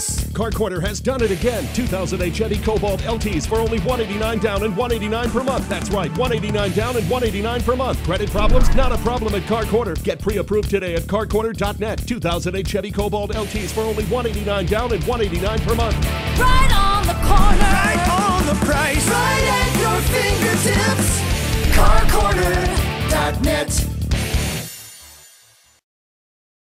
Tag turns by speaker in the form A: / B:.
A: price.
B: Car Corner has done it again. 2008 Chevy Cobalt LTs for only $189 down and $189 per month. That's right, $189 down and $189 per month. Credit problems? Not a problem at Car Corner. Get pre-approved today at carcorner.net. 2008 Chevy Cobalt LTs for only $189 down and $189 per month.
A: Right on the corner.
C: Right on the price.
A: Right at your fingertips. CarCorner.net.